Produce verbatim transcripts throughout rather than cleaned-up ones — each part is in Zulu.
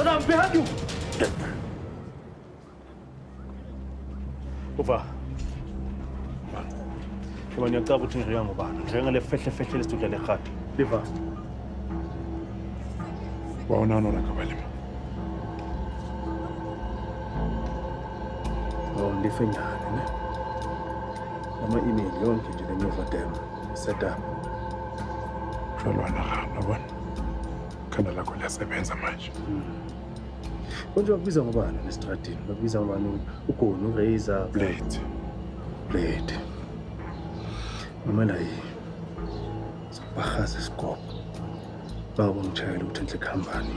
I'm behind you. Uva. Kama ngiyacaba ukuthi ngireka ngobani. Ngireka le fehle fehle lesitudla lekhadi. Liva. Waona nona kabalima. Oh, ndifengane ne. Ama-email yonke nje lemuva dem set up. Jolwana hamba bona. Khanda lakho liyasebenza manje. Konje bakubiza ngobani nesitradini? Bakubiza ngobani uGoni, uRazor, Blade. Blade. Mamela yi. Sabahaza isikoko. Baba ngitshayela ukuthi enhle company.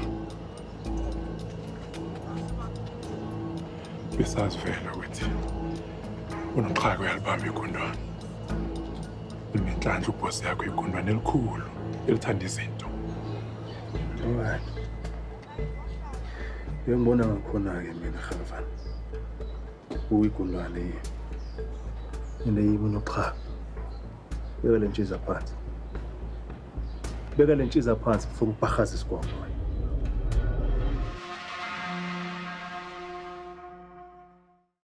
Besazi vele ukuthi unoqhaka uyalibamba igundwane. Iminhlanhla ubhosi yakho igundwane elikhulu elithanda izinto. Alright. Ngiyambona ngakhona-ke mina Khalafan. Uyigundwane yini? Yena yimi unoqhaka. Beka le ntshiza phansi. Beka le ntshiza phansi before ubahaza isikoko.